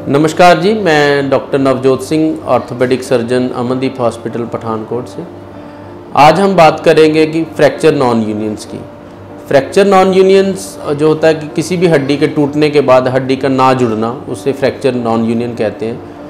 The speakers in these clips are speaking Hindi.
नमस्कार जी, मैं doctor Navjot Singh, orthopedic surgeon, Amandeep hospital Pathankot से। आज हम बात करेंगे कि फ्रैक्चर नॉन यूनियंस की। फ्रैक्चर नॉन यूनियंस जो होता है कि किसी भी हड्डी के टूटने के बाद हड्डी का ना जुड़ना, उसे फ्रैक्चर नॉन यूनियन कहते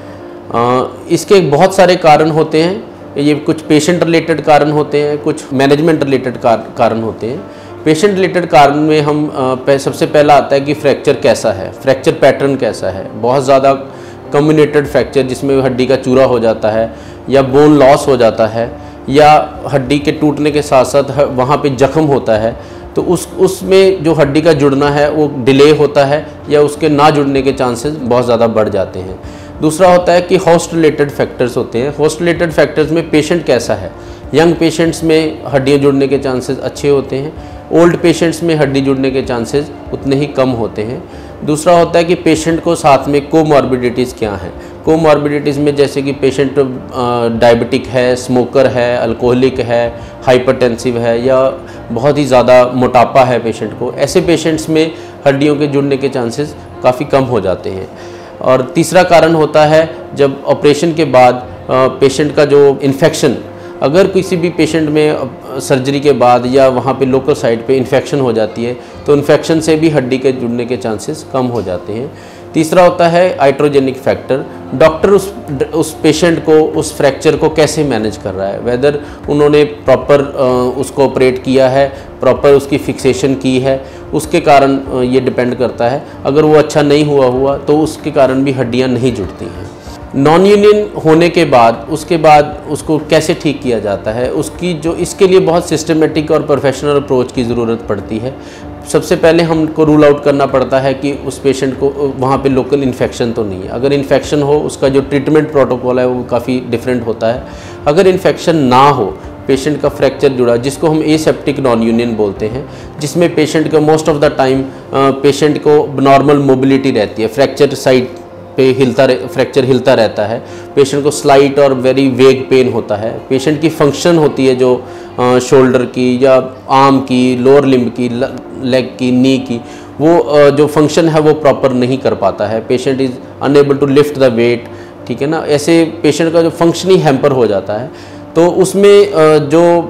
हैं। इसके बहुत सारे कारण होते हैं। ये कुछ पेशेंट रिलेटेड कारण होते हैं, कुछ मैनेजमेंट रिलेटेड कारण होते हैं। पेशेंट रिलेटेड कारण में हम सबसे पहला आता है कि फ्रैक्चर कैसा है, फ्रैक्चर पैटर्न कैसा है। बहुत ज़्यादा कम्युनेटेड फ्रैक्चर जिसमें हड्डी का चूरा हो जाता है या बोन लॉस हो जाता है या हड्डी के टूटने के साथ साथ वहाँ पे जख्म होता है, तो उसमें जो हड्डी का जुड़ना है वो डिले होता है या उसके ना जुड़ने के चांसेस बहुत ज़्यादा बढ़ जाते हैं। दूसरा होता है कि होस्ट रिलेटेड फैक्टर्स होते हैं। होस्ट रिलेटेड फैक्टर्स में पेशेंट कैसा है। यंग पेशेंट्स में हड्डियाँ जुड़ने के चांसेस अच्छे होते हैं, ओल्ड पेशेंट्स में हड्डी जुड़ने के चांसेस उतने ही कम होते हैं। दूसरा होता है कि पेशेंट को साथ में कोमॉर्बिडिटीज़ क्या हैं। कोमॉर्बिडिटीज़ में जैसे कि पेशेंट डायबिटिक है, स्मोकर है, अल्कोहलिक है, हाइपरटेंसिव है या बहुत ही ज़्यादा मोटापा है पेशेंट को, ऐसे पेशेंट्स में हड्डियों के जुड़ने के चांसेस काफ़ी कम हो जाते हैं। और तीसरा कारण होता है जब ऑपरेशन के बाद पेशेंट का जो इन्फेक्शन, अगर किसी भी पेशेंट में सर्जरी के बाद या वहाँ पे लोकल साइट पे इन्फेक्शन हो जाती है तो इन्फेक्शन से भी हड्डी के जुड़ने के चांसेस कम हो जाते हैं। तीसरा होता है आइट्रोजेनिक फैक्टर। डॉक्टर उस पेशेंट को, उस फ्रैक्चर को कैसे मैनेज कर रहा है, वेदर उन्होंने प्रॉपर उसको ऑपरेट किया है, प्रॉपर उसकी फिक्सेशन की है, उसके कारण ये डिपेंड करता है। अगर वो अच्छा नहीं हुआ तो उसके कारण भी हड्डियाँ नहीं जुड़ती हैं। नॉन यूनियन होने के बाद उसके बाद उसको कैसे ठीक किया जाता है, उसकी जो इसके लिए बहुत सिस्टमेटिक और प्रोफेशनल अप्रोच की ज़रूरत पड़ती है। सबसे पहले हमको रूल आउट करना पड़ता है कि उस पेशेंट को वहाँ पे लोकल इन्फेक्शन तो नहीं है। अगर इन्फेक्शन हो, उसका जो ट्रीटमेंट प्रोटोकॉल है वो काफ़ी डिफरेंट होता है। अगर इन्फेक्शन ना हो, पेशेंट का फ्रैक्चर जुड़ा, जिसको हम एसेप्टिक नॉन यूनियन बोलते हैं, जिसमें पेशेंट का most of the time patient को नॉर्मल मोबिलिटी रहती है, फ्रैक्चर साइट पे फ्रैक्चर हिलता रहता है, पेशेंट को स्लाइट और वेरी वेग पेन होता है, पेशेंट की फंक्शन होती है जो शोल्डर की या आर्म की, लोअर लिम्ब की, लेग की, नी की, वो जो फंक्शन है वो प्रॉपर नहीं कर पाता है। Patient is unable to lift the weight, ठीक है ना। ऐसे पेशेंट का जो फंक्शनिंग हैम्पर हो जाता है, तो उसमें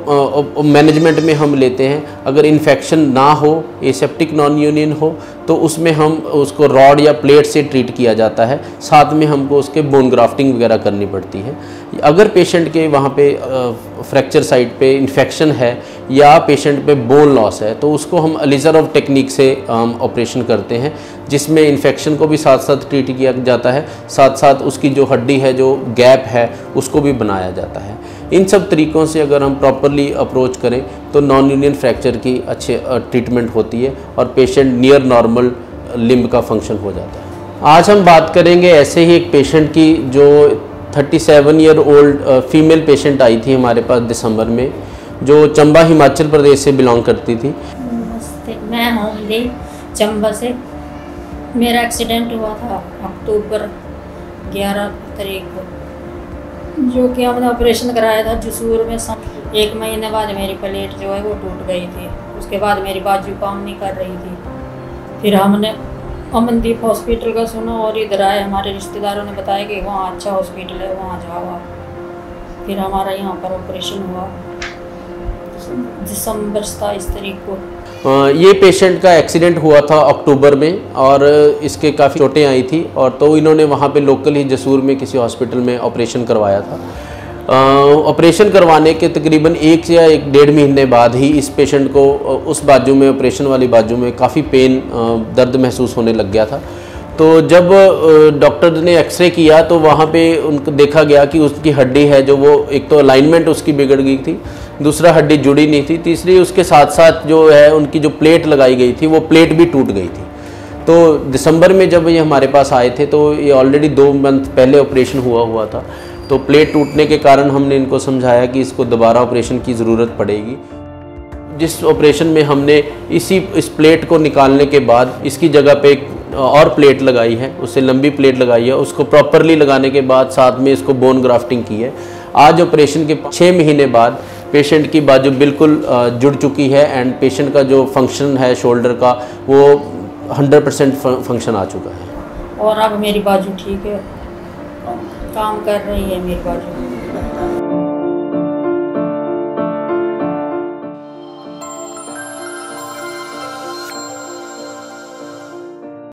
जो मैनेजमेंट में हम लेते हैं, अगर इन्फेक्शन ना हो, एसेप्टिक नॉन यूनियन हो, तो उसमें हम उसको रॉड या प्लेट से ट्रीट किया जाता है। साथ में हमको उसके बोन ग्राफ्टिंग वगैरह करनी पड़ती है। अगर पेशेंट के वहाँ पे फ्रैक्चर साइट पे इन्फेक्शन है या पेशेंट पे बोन लॉस है, तो उसको हम अलीजरोव टेक्निक से ऑपरेशन करते हैं, जिसमें इन्फेक्शन को भी साथ साथ ट्रीट किया जाता है, साथ साथ उसकी जो हड्डी है, जो गैप है, उसको भी बनाया जाता है। इन सब तरीक़ों से अगर हम प्रॉपरली अप्रोच करें तो नॉन यूनियन फ्रैक्चर की अच्छे ट्रीटमेंट होती है और पेशेंट नियर नॉर्मल लिम्ब का फंक्शन हो जाता है। आज हम बात करेंगे ऐसे ही एक पेशेंट की जो 37 ईयर ओल्ड फीमेल पेशेंट आई थी हमारे पास दिसंबर में, जो चंबा हिमाचल प्रदेश से बिलोंग करती थी। नमस्ते, मैं होमली चंबा से। मेरा एक्सीडेंट हुआ था अक्टूबर 11 तारीख को, जो कि हमने ऑपरेशन कराया था जसूर में। 1 महीने बाद मेरी प्लेट जो है वो टूट गई थी। उसके बाद मेरी बाजू काम नहीं कर रही थी। फिर हमने अमनदीप हॉस्पिटल का सुना और इधर आए। हमारे रिश्तेदारों ने बताया कि वहाँ अच्छा हॉस्पिटल है, वहाँ जाओ आप। फिर हमारा यहाँ पर ऑपरेशन हुआ दिसंबर 27 तारीख को। ये पेशेंट का एक्सीडेंट हुआ था अक्टूबर में और इसके काफ़ी चोटें आई थी, और तो इन्होंने वहाँ पे लोकल ही जसूर में किसी हॉस्पिटल में ऑपरेशन करवाया था। ऑपरेशन करवाने के तकरीबन 1 या 1.5 महीने बाद ही इस पेशेंट को उस बाजू में, ऑपरेशन वाली बाजू में काफ़ी पेन, दर्द महसूस होने लग गया था। तो जब डॉक्टर ने एक्सरे किया तो वहाँ पे उनको देखा गया कि उसकी हड्डी है जो वो, एक तो अलाइनमेंट उसकी बिगड़ गई थी, दूसरा हड्डी जुड़ी नहीं थी, तीसरी उसके साथ साथ जो है उनकी जो प्लेट लगाई गई थी वो प्लेट भी टूट गई थी। तो दिसंबर में जब ये हमारे पास आए थे तो ये ऑलरेडी 2 मंथ पहले ऑपरेशन हुआ था। तो प्लेट टूटने के कारण हमने इनको समझाया कि इसको दोबारा ऑपरेशन की ज़रूरत पड़ेगी। जिस ऑपरेशन में हमने इस प्लेट को निकालने के बाद इसकी जगह पे एक और प्लेट लगाई है, उससे लंबी प्लेट लगाई है, उसको प्रॉपरली लगाने के बाद साथ में इसको बोन ग्राफ्टिंग की है। आज ऑपरेशन के 6 महीने बाद पेशेंट की बाजू बिल्कुल जुड़ चुकी है एंड पेशेंट का जो फंक्शन है शोल्डर का वो 100% फंक्शन आ चुका है। और अब मेरी बाजू ठीक है, काम कर रही है मेरी बाजू।